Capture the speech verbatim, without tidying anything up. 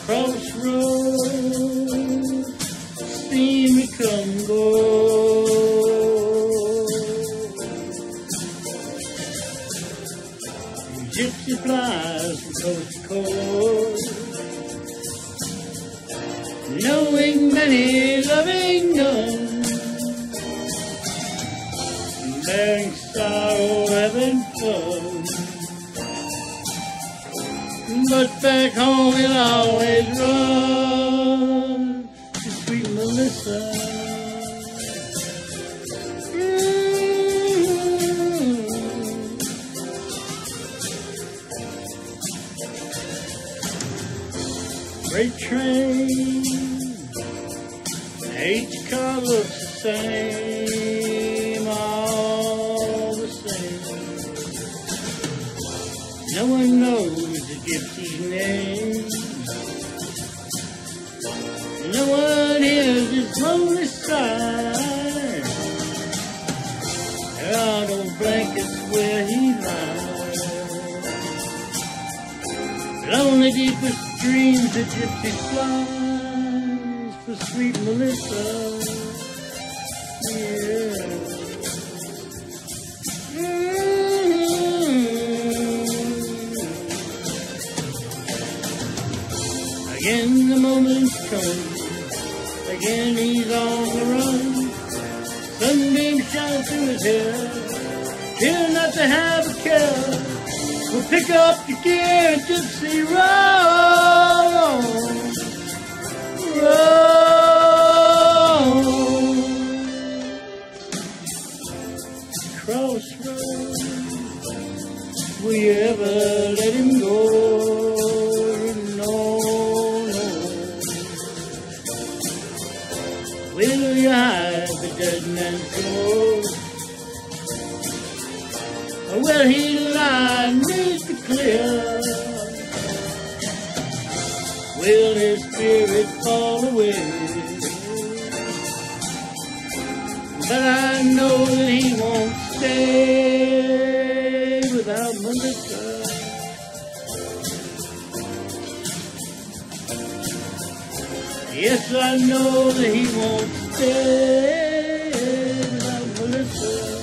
Crossroads, see me come go. Gypsy flies from coast to coast, knowing many, loving none, bearing sorrow, having fun. But back home he'll always run to sweet Melissa. Mm-hmm. Freight train, each car looks the same, all the same. No one knows the gypsy's name. No one hears his lonely sigh. There are no blankets where he lies. Lonely deepest dreams the gypsy flies for sweet Melissa. Yeah. Again the moment's come, again he's on the run. Sunbeam shines through his hair, here not to have a care. We'll pick up the gear and gypsy roll, roll. Crossroads, will you ever let him go? Will you hide the dead man's ghost? Or will he lie neath the clear? Will his spirit fall away? But I know that he won't stay without Melissa. Yes, I know that he won't stay without Melissa.